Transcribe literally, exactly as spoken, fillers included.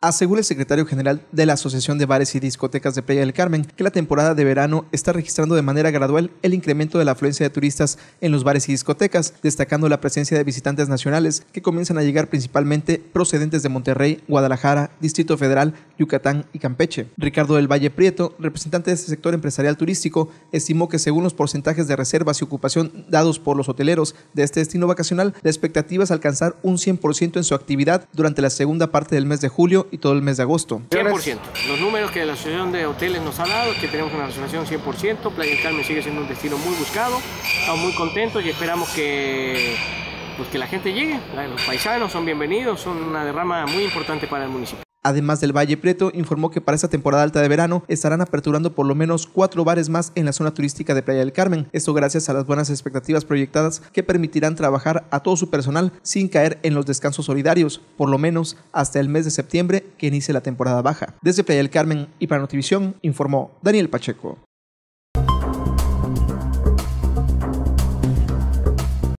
Asegura el secretario general de la Asociación de Bares y Discotecas de Playa del Carmen que la temporada de verano está registrando de manera gradual el incremento de la afluencia de turistas en los bares y discotecas, destacando la presencia de visitantes nacionales que comienzan a llegar principalmente procedentes de Monterrey, Guadalajara, Distrito Federal, Yucatán y Campeche. Ricardo del Valle Prieto, representante de este sector empresarial turístico, estimó que según los porcentajes de reservas y ocupación dados por los hoteleros de este destino vacacional, la expectativa es alcanzar un cien por ciento en su actividad durante la segunda parte del mes de julio y todo el mes de agosto. cien por ciento. Los números que la Asociación de Hoteles nos ha dado es que tenemos una reservación cien por ciento. Playa del Carmen sigue siendo un destino muy buscado. Estamos muy contentos y esperamos que, pues, que la gente llegue. Los paisanos son bienvenidos, son una derrama muy importante para el municipio. Además del Valle Prieto, informó que para esta temporada alta de verano estarán aperturando por lo menos cuatro bares más en la zona turística de Playa del Carmen. Esto gracias a las buenas expectativas proyectadas que permitirán trabajar a todo su personal sin caer en los descansos solidarios, por lo menos hasta el mes de septiembre que inicie la temporada baja. Desde Playa del Carmen y para Notivisión, informó Daniel Pacheco.